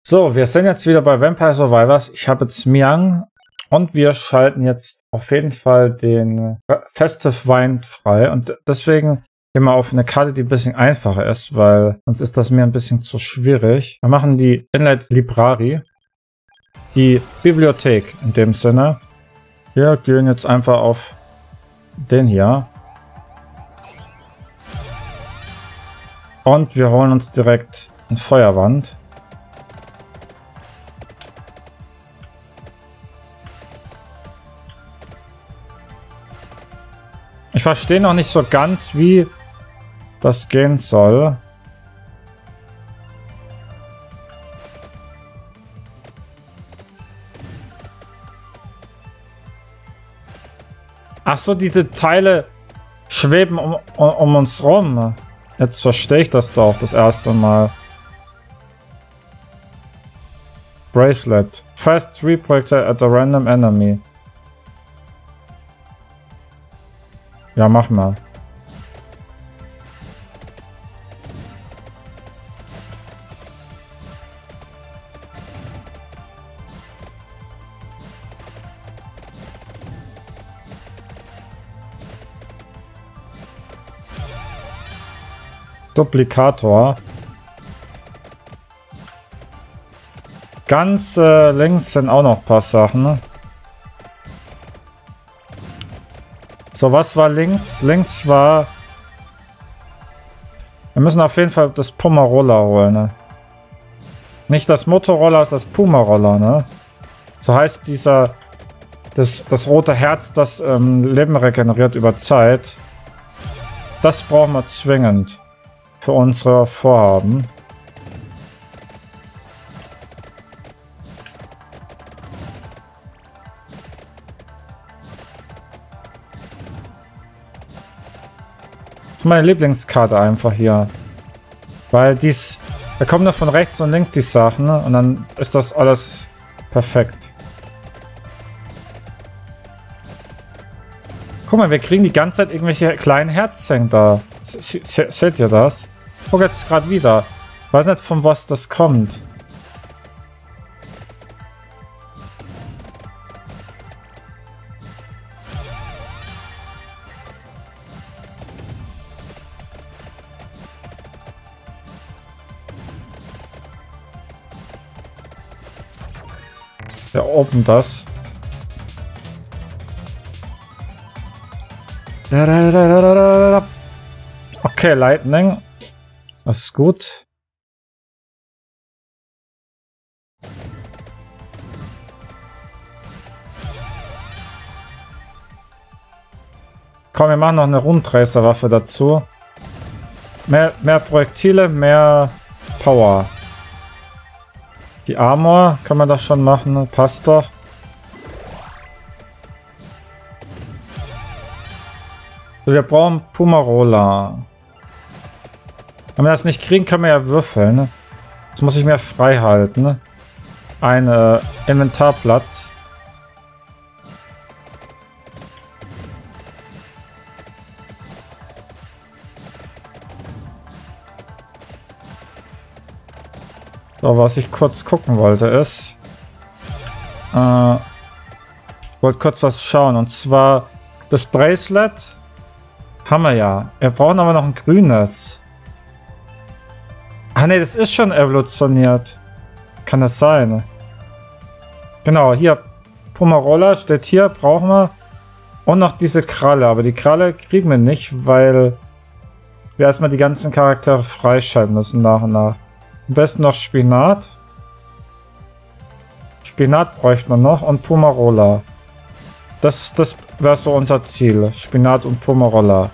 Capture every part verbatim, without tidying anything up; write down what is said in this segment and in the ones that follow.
So, wir sind jetzt wieder bei Vampire Survivors. Ich habe jetzt Miang und wir schalten jetzt auf jeden Fall den Festive Wine frei. Und deswegen gehen wir auf eine Karte, die ein bisschen einfacher ist, weil sonst ist das mir ein bisschen zu schwierig. Wir machen die Inlet Librari, die Bibliothek in dem Sinne. Wir gehen jetzt einfach auf den hier. Und wir holen uns direkt eine Feuerwand. Ich verstehe noch nicht so ganz, wie das gehen soll. Ach so, diese Teile schweben um, um, um uns rum. Jetzt verstehe ich das doch das erste Mal. Bracelet. Fast three projectile at a random enemy. Ja, mach mal. Duplikator. Ganz äh, links sind auch noch ein paar Sachen. Ne? So, was war links? Links war... Wir müssen auf jeden Fall das Pomarola holen, ne? Nicht das Motorola, das Pumarola, ne? So heißt dieser... Das, das rote Herz, das ähm, Leben regeneriert über Zeit. Das brauchen wir zwingend für unsere Vorhaben. Das ist meine Lieblingskarte einfach hier. Weil dies... Da kommen nur von rechts und links die Sachen, ne? Und dann ist das alles perfekt. Guck mal, wir kriegen die ganze Zeit irgendwelche kleinen Herzchen da. Se se seht ihr das? Guck jetzt gerade wieder. Ich weiß nicht, von was das kommt. Wir open das. Okay, Lightning. Das ist gut. Komm, wir machen noch eine Rundtracer-Waffe dazu. Mehr, mehr Projektile, mehr Power. Die Armor, kann man das schon machen? Passt doch. So, wir brauchen Pumarola. Wenn wir das nicht kriegen, können wir ja würfeln. Das muss ich mir frei halten. Ein äh, Inventarplatz. So, was ich kurz gucken wollte ist, äh, ich wollte kurz was schauen, und zwar das Bracelet haben wir ja. Wir brauchen aber noch ein grünes. Ah ne, das ist schon evolutioniert. Kann das sein? Genau, hier Pomarola steht hier, brauchen wir. Und noch diese Kralle, aber die Kralle kriegen wir nicht, weil wir erstmal die ganzen Charaktere freischalten müssen nach und nach. Am besten noch Spinat. Spinat bräuchte man noch und Pomarola. Das, das wäre so unser Ziel. Spinat und Pomarola.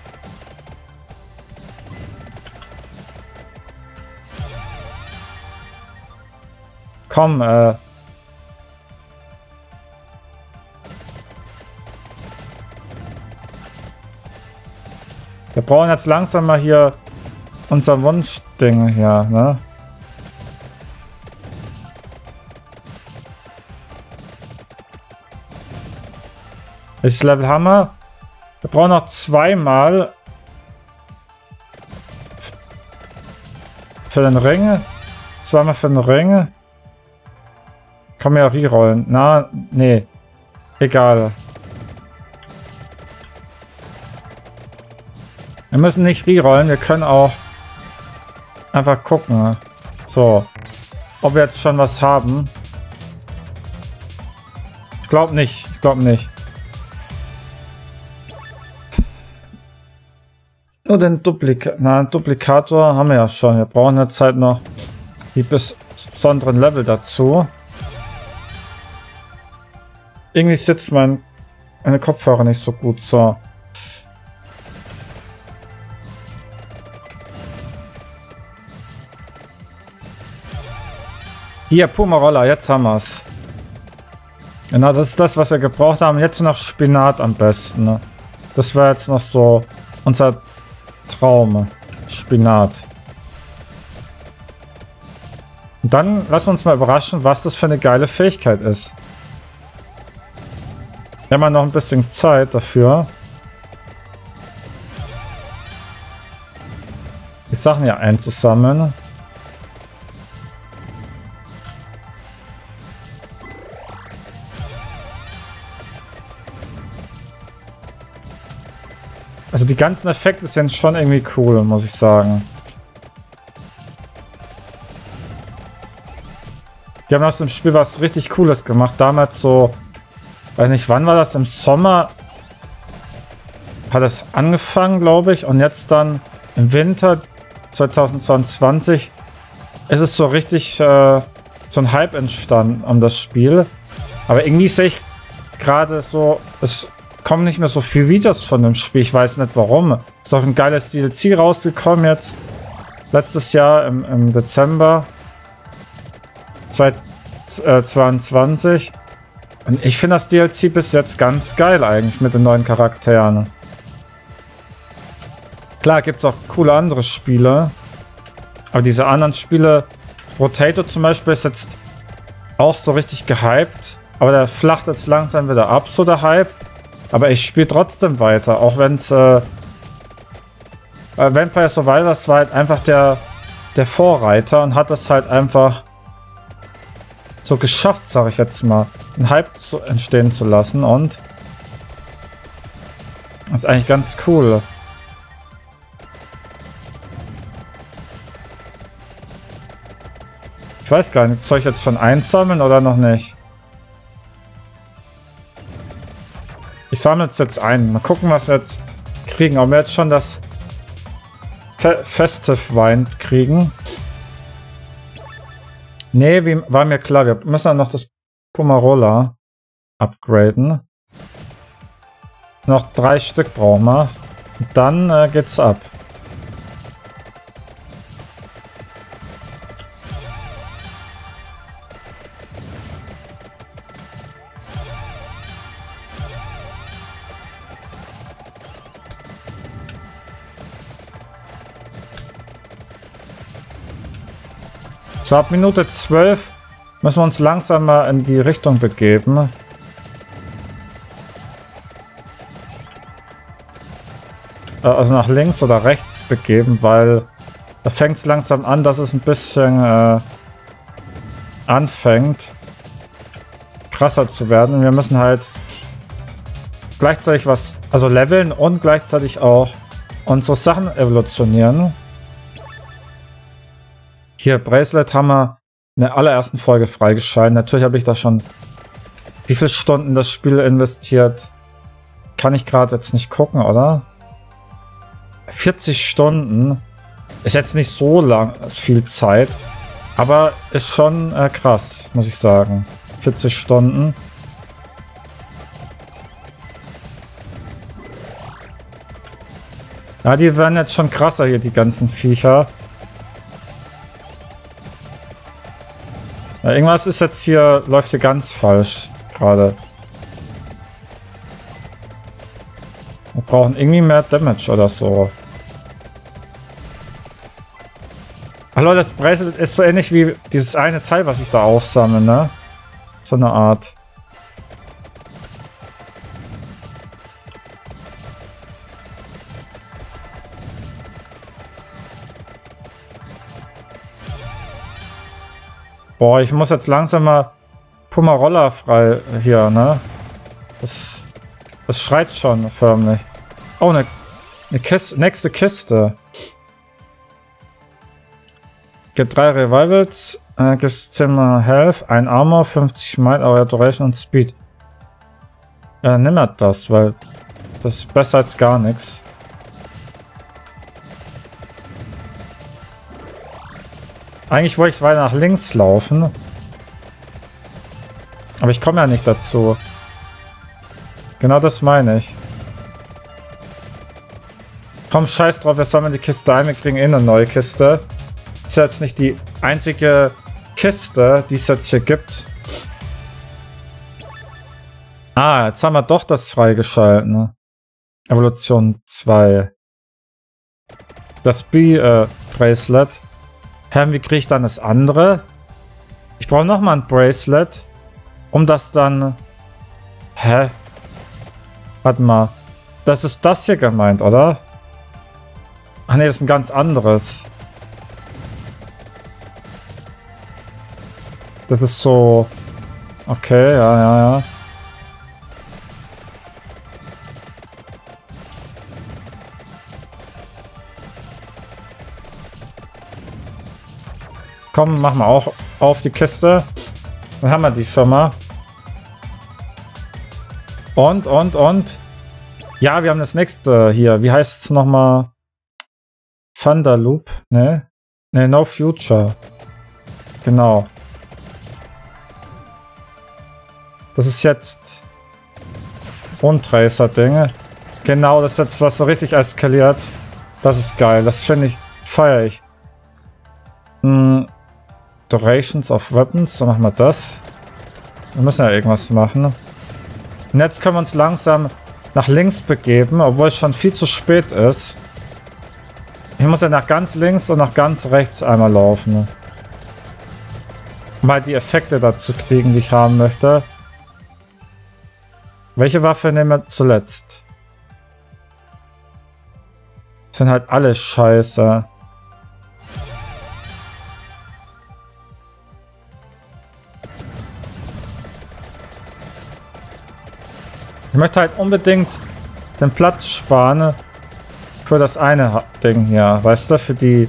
Komm, äh. Wir brauchen jetzt langsam mal hier unser Wunschding hier, ne? Welches Level haben wir? Wir brauchen noch zweimal für den Ring. Zweimal für den Ring. Kann man ja rerollen. Na, nee. Egal. Wir müssen nicht rerollen, wir können auch einfach gucken. So. Ob wir jetzt schon was haben. Ich glaube nicht. Ich glaube nicht. Nur den Duplika Na, Duplikator haben wir ja schon. Wir brauchen jetzt halt noch die besonderen Level dazu. Irgendwie sitzt mein meine Kopfhörer nicht so gut. So. Hier, Pumarolla, jetzt haben wir es. Genau, das ist das, was wir gebraucht haben. Jetzt noch Spinat am besten. Ne? Das war jetzt noch so unser Traum. Spinat. Und dann lassen wir uns mal überraschen, was das für eine geile Fähigkeit ist. Wir haben ja noch ein bisschen Zeit dafür. Die Sachen hier einzusammeln. Also die ganzen Effekte sind schon irgendwie cool, muss ich sagen. Die haben aus dem Spiel was richtig Cooles gemacht. Damals so, weiß nicht, wann war das? Im Sommer hat es angefangen, glaube ich. Und jetzt dann im Winter zweitausendzweiundzwanzig ist es so richtig äh, so ein Hype entstanden um das Spiel. Aber irgendwie sehe ich gerade so, es kommen nicht mehr so viele Videos von dem Spiel. Ich weiß nicht warum. Ist doch ein geiles D L C rausgekommen jetzt. Letztes Jahr im, im Dezember zweitausendzweiundzwanzig. Und ich finde das D L C bis jetzt ganz geil eigentlich mit den neuen Charakteren. Klar gibt es auch coole andere Spiele. Aber diese anderen Spiele, Rotato zum Beispiel, ist jetzt auch so richtig gehypt. Aber der flacht jetzt langsam wieder ab, so der Hype. Aber ich spiele trotzdem weiter, auch wenn es äh, Vampire Survivors war halt einfach der, der Vorreiter und hat es halt einfach so geschafft, sag ich jetzt mal, einen Hype zu, entstehen zu lassen und das ist eigentlich ganz cool. Ich weiß gar nicht, soll ich jetzt schon einsammeln oder noch nicht? Ich sammle es jetzt ein. Mal gucken, was wir jetzt kriegen. Ob wir jetzt schon das Fe Festive Wein kriegen. Nee, wie, war mir klar. Wir müssen dann noch das Pumarolla upgraden. Noch drei Stück brauchen wir. Und dann äh, geht's ab. So, ab Minute zwölf müssen wir uns langsam mal in die Richtung begeben. Also nach links oder rechts begeben, weil da fängt es langsam an, dass es ein bisschen äh, anfängt krasser zu werden. Und wir müssen halt gleichzeitig was, also leveln und gleichzeitig auch unsere Sachen evolutionieren. Hier, Bracelet haben wir in der allerersten Folge freigeschaltet. Natürlich habe ich da schon wie viele Stunden das Spiel investiert. Kann ich gerade jetzt nicht gucken, oder? vierzig Stunden. Ist jetzt nicht so lang, ist viel Zeit. Aber ist schon äh, krass, muss ich sagen. vierzig Stunden. Ja, die werden jetzt schon krasser hier, die ganzen Viecher. Ja, irgendwas ist jetzt hier, läuft hier ganz falsch gerade. Wir brauchen irgendwie mehr Damage oder so. Hallo, das Bracelet ist so ähnlich wie dieses eine Teil, was ich da aufsammle, ne? So eine Art. Boah, ich muss jetzt langsam mal Pumarolla frei hier, ne? Das, das schreit schon förmlich. Oh, eine, eine Kiste, nächste Kiste. Gibt drei Revivals, äh, gibt Zimmer Health, ein Armor, fünfzig Might, aber Duration und Speed. Ja, nimm halt das, weil das ist besser als gar nichts. Eigentlich wollte ich weiter nach links laufen. Aber ich komme ja nicht dazu. Genau das meine ich. Komm, scheiß drauf, wir sammeln die Kiste ein, wir kriegen eh eine neue Kiste. Ist ja jetzt nicht die einzige Kiste, die es jetzt hier gibt. Ah, jetzt haben wir doch das freigeschalten. Ne? Evolution zwei. Das B-Bracelet. Äh, Hä, wie kriege ich dann das andere? Ich brauche nochmal ein Bracelet, um das dann... Hä? Warte mal. Das ist das hier gemeint, oder? Ach ne, das ist ein ganz anderes. Das ist so... Okay, ja, ja, ja. Komm, machen wir auch auf die Kiste. Dann haben wir die schon mal. Und, und, und. Ja, wir haben das nächste hier. Wie heißt es nochmal? Thunder Loop? Ne? Ne, No Future. Genau. Das ist jetzt Untracer-Dinge. Genau, das ist jetzt was so richtig eskaliert. Das ist geil. Das finde ich, feiere ich. Hm. Durations of Weapons, dann machen wir das. Wir müssen ja irgendwas machen. Und jetzt können wir uns langsam nach links begeben, obwohl es schon viel zu spät ist. Ich muss ja nach ganz links und nach ganz rechts einmal laufen. Um halt die Effekte dazu kriegen, die ich haben möchte. Welche Waffe nehmen wir zuletzt? Das sind halt alle scheiße. Ich möchte halt unbedingt den Platz sparen für das eine Ding hier, weißt du, für die...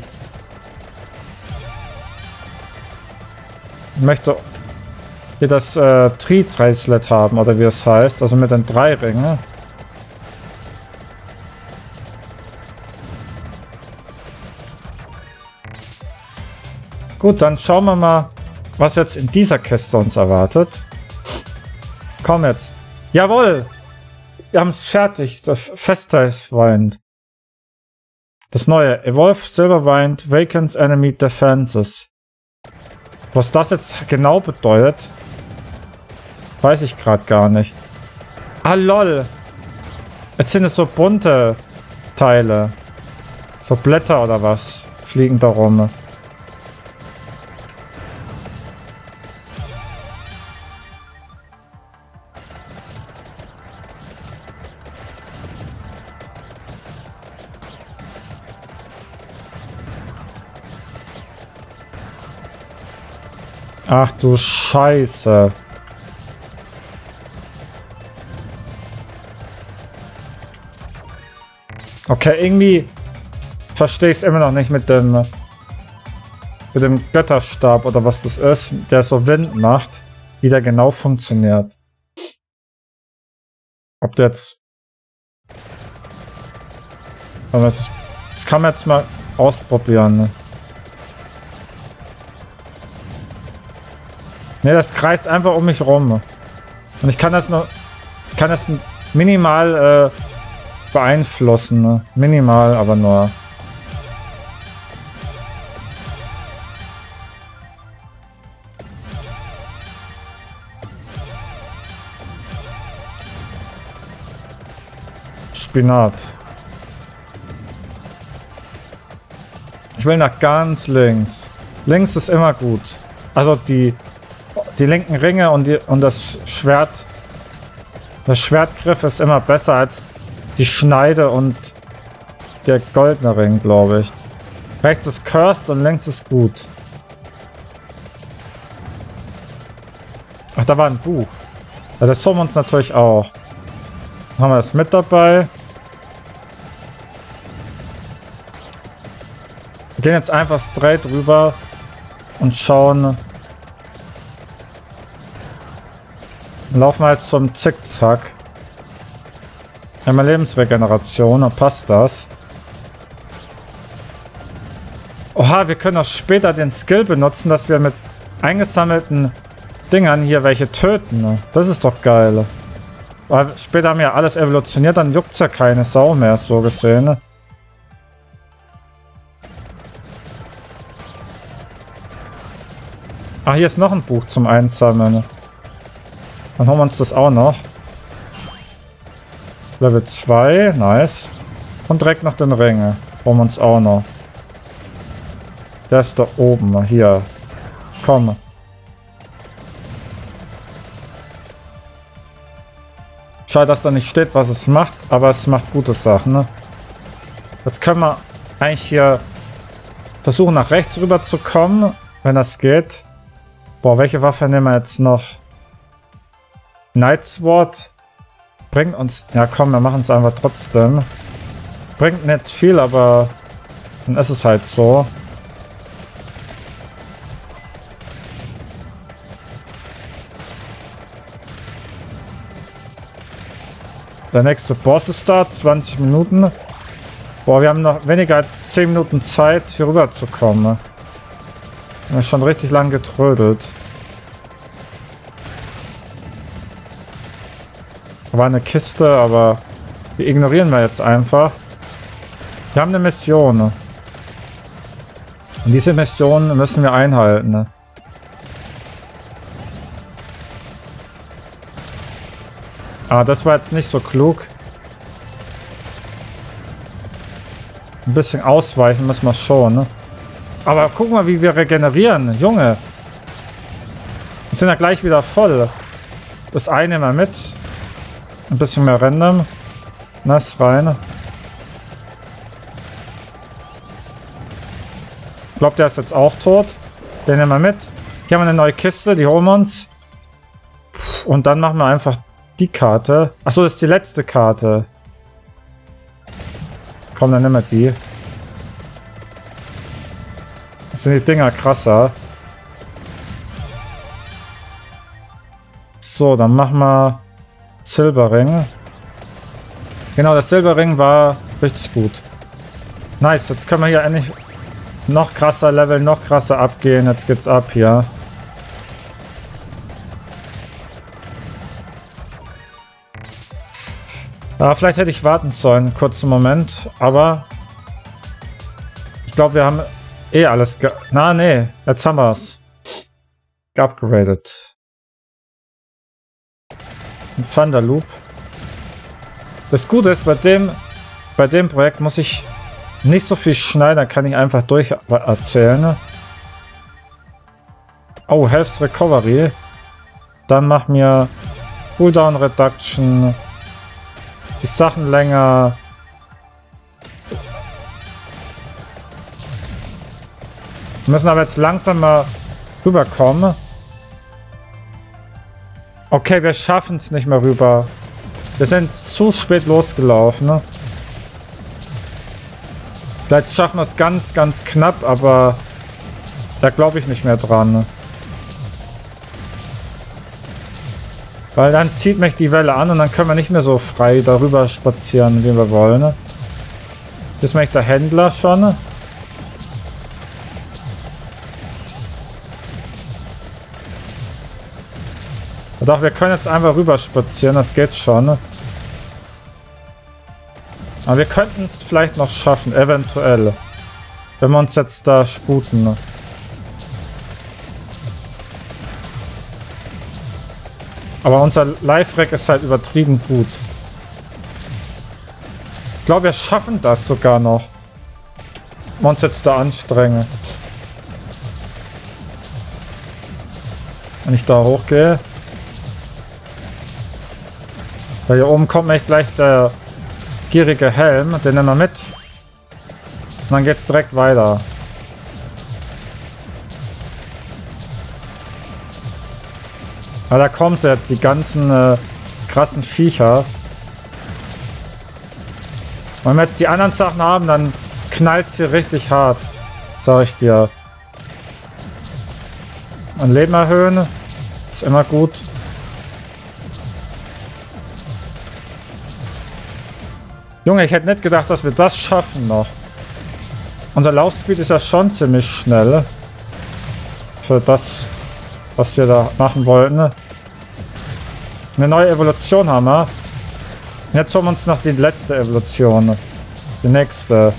Ich möchte hier das äh, Tree-Bracelet haben, oder wie es heißt, also mit den drei Ringen. Gut, dann schauen wir mal, was jetzt in dieser Kiste uns erwartet. Komm jetzt. Jawohl! Wir haben es fertig. Das Festivalwind. Das neue. Evolve Silverwind Vacants Enemy Defenses. Was das jetzt genau bedeutet, weiß ich gerade gar nicht. Ah, lol. Jetzt sind es so bunte Teile. So Blätter oder was. Fliegen da rum. Ach du Scheiße. Okay, irgendwie verstehe ich es immer noch nicht mit dem mit dem Götterstab oder was das ist, der so Wind macht, wie der genau funktioniert. Ob der jetzt... Aber das, das kann man jetzt mal ausprobieren. Ne? Ne, das kreist einfach um mich rum. Und ich kann das nur, kann das minimal äh, beeinflussen. Ne? Minimal, aber nur. Spinat. Ich will nach ganz links. Links ist immer gut. Also die Die linken Ringe und, die, und das Schwert. Der Schwertgriff ist immer besser als die Schneide und der goldene Ring, glaube ich. Rechts ist cursed und links ist gut. Ach, da war ein Buch. Ja, das holen wir uns natürlich auch. Dann haben wir das mit dabei. Wir gehen jetzt einfach straight rüber und schauen. Laufen wir jetzt zum Zickzack. Einmal Lebensregeneration, dann passt das. Oha, wir können auch später den Skill benutzen, dass wir mit eingesammelten Dingern hier welche töten. Das ist doch geil. Weil später haben wir ja alles evolutioniert, dann juckt es ja keine Sau mehr, so gesehen. Ah, hier ist noch ein Buch zum Einsammeln. Dann holen wir uns das auch noch. Level zwei, nice. Und direkt noch den Ring. Holen wir uns auch noch. Der ist da oben, hier. Komm. Schade, dass da nicht steht, was es macht, aber es macht gute Sachen. Ne? Jetzt können wir eigentlich hier versuchen, nach rechts rüber zu kommen, wenn das geht. Boah, welche Waffe nehmen wir jetzt noch? Night Sword bringt uns... Ja komm, wir machen es einfach trotzdem. Bringt nicht viel, aber dann ist es halt so. Der nächste Boss ist da, zwanzig Minuten. Boah, wir haben noch weniger als zehn Minuten Zeit, hier rüber zu kommen. Wir haben schon richtig lang getrödelt. Da war eine Kiste, aber die ignorieren wir jetzt einfach. Wir haben eine Mission. Und diese Mission müssen wir einhalten. Ah, das war jetzt nicht so klug. Ein bisschen ausweichen müssen wir schon, ne? Aber guck mal, wie wir regenerieren. Junge. Wir sind ja gleich wieder voll. Das eine mal mit. Ein bisschen mehr random. Nass rein. Ich glaube, der ist jetzt auch tot. Den nehmen wir mit. Hier haben wir eine neue Kiste, die holen wir uns. Und dann machen wir einfach die Karte. Achso, das ist die letzte Karte. Komm, dann nehmen wir die. Das sind die Dinger krasser. So, dann machen wir Silberring. Genau, der Silberring war richtig gut. Nice, jetzt können wir hier endlich noch krasser Level, noch krasser abgehen. Jetzt geht's ab hier. Ja, vielleicht hätte ich warten sollen, einen kurzen Moment, aber ich glaube, wir haben eh alles ge... Na, nee, jetzt haben wir es geupgradet. Ein Thunderloop. Das Gute ist, bei dem, bei dem Projekt muss ich nicht so viel schneiden, kann ich einfach durch erzählen. Oh, Health Recovery. Dann mach mir Cooldown Reduction. Die Sachen länger. Wir müssen aber jetzt langsam mal rüberkommen. Okay, wir schaffen es nicht mehr rüber. Wir sind zu spät losgelaufen. Vielleicht schaffen wir es ganz, ganz knapp, aber da glaube ich nicht mehr dran. Weil dann zieht mich die Welle an und dann können wir nicht mehr so frei darüber spazieren, wie wir wollen. Ist mich der Händler schon. Doch, wir können jetzt einfach rüber spazieren, das geht schon. Aber wir könnten es vielleicht noch schaffen, eventuell. Wenn wir uns jetzt da sputen. Aber unser Life-Rack ist halt übertrieben gut. Ich glaube, wir schaffen das sogar noch. Wenn wir uns jetzt da anstrengen. Wenn ich da hochgehe. Weil hier oben kommt echt gleich der gierige Helm. Den nehmen wir mit. Und dann geht's direkt weiter. Aber da kommen sie jetzt, die ganzen äh, krassen Viecher. Und wenn wir jetzt die anderen Sachen haben, dann knallt sie richtig hart. Sag ich dir. Und Leben erhöhen ist immer gut. Junge, ich hätte nicht gedacht, dass wir das schaffen noch. Unser Laufspeed ist ja schon ziemlich schnell. Für das, was wir da machen wollten. Eine neue Evolution haben wir. Jetzt holen wir uns noch die letzte Evolution. Die nächste.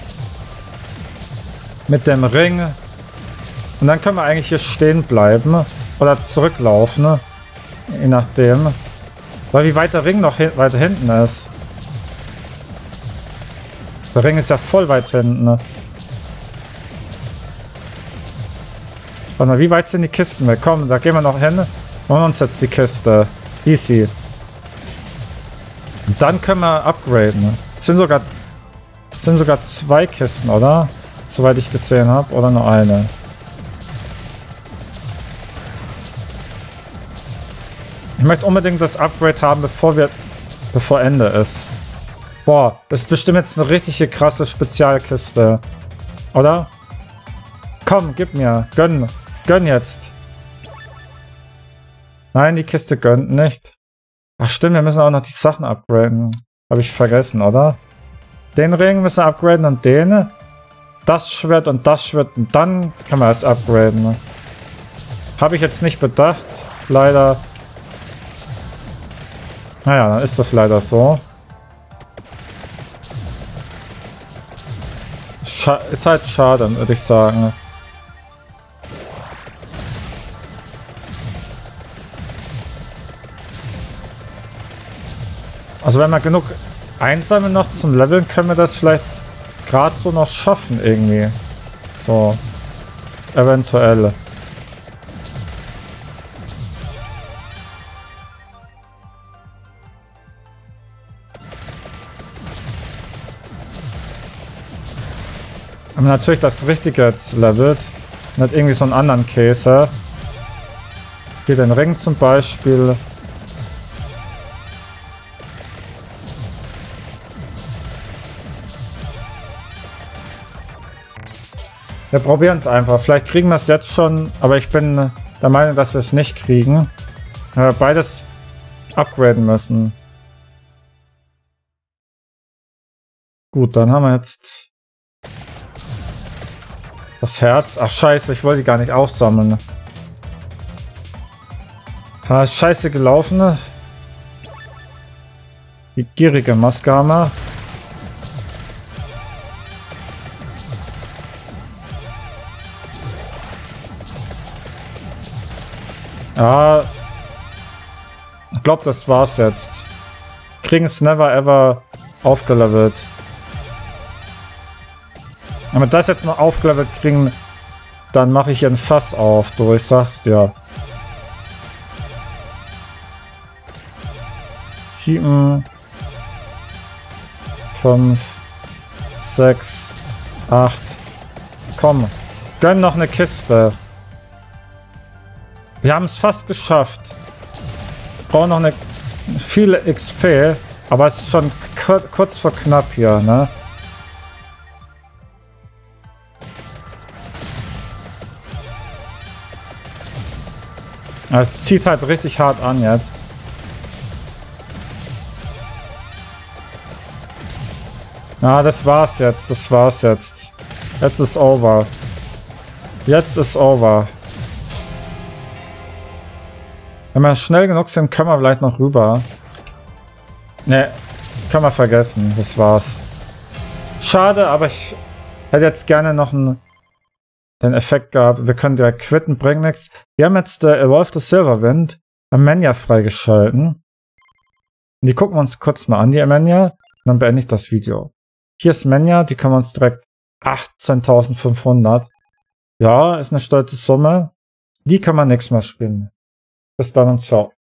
Mit dem Ring. Und dann können wir eigentlich hier stehen bleiben. Oder zurücklaufen. Je nachdem. Weil wie weit der Ring noch hin weiter hinten ist. Der Ring ist ja voll weit hinten. Warte mal, wie weit sind die Kisten weg? Komm, da gehen wir noch hin. Holen uns jetzt die Kiste. Easy. Und dann können wir upgraden. Es sind sogar, es sind sogar zwei Kisten, oder? Soweit ich gesehen habe. Oder nur eine. Ich möchte unbedingt das Upgrade haben, bevor wir, bevor Ende ist. Boah, das ist bestimmt jetzt eine richtige krasse Spezialkiste. Oder? Komm, gib mir. Gönn. Gönn jetzt. Nein, die Kiste gönnt nicht. Ach stimmt, wir müssen auch noch die Sachen upgraden. Habe ich vergessen, oder? Den Ring müssen wir upgraden und den. Das Schwert und das Schwert. Und dann kann man es upgraden. Habe ich jetzt nicht bedacht. Leider. Naja, dann ist das leider so. Scha ist halt schade, würde ich sagen. Also wenn wir genug einsammeln noch zum Leveln, können wir das vielleicht gerade so noch schaffen irgendwie. So. Eventuell. Aber natürlich das Richtige jetzt levelt. Nicht irgendwie so einen anderen Käse. Hier den Ring zum Beispiel. Wir probieren es einfach. Vielleicht kriegen wir es jetzt schon, aber ich bin der Meinung, dass wir es nicht kriegen. Wir beides upgraden müssen. Gut, dann haben wir jetzt das Herz. Ach scheiße, ich wollte die gar nicht aufsammeln. Ha, ist scheiße gelaufen. Die gierige Maske haben wir. Ja, ich glaube, das war's jetzt. Kriegen es never ever aufgelevelt. Wenn wir das jetzt noch aufgelevelt kriegen, dann mache ich hier ein Fass auf, du, ich sag's dir. sieben, fünf, sechs, acht. Komm, gönn noch eine Kiste. Wir haben es fast geschafft. Wir brauchen noch eine viele X P, aber es ist schon kurz vor knapp hier, ne? Es zieht halt richtig hart an jetzt. Na, das war's jetzt, das war's jetzt. Jetzt ist over. Jetzt ist over. Wenn wir schnell genug sind, können wir vielleicht noch rüber. Ne, können wir vergessen. Das war's. Schade, aber ich hätte jetzt gerne noch einen, den Effekt gehabt. Wir können direkt quitten, bringt nichts. Wir haben jetzt äh, Evolve the Silverwind, Amenia freigeschalten. Und die gucken wir uns kurz mal an, die Amenia. Und dann beende ich das Video. Hier ist Menia, die können wir uns direkt achtzehntausendfünfhundert. Ja, ist eine stolze Summe. Die kann man nächstes Mal spielen. Bis dann und ciao.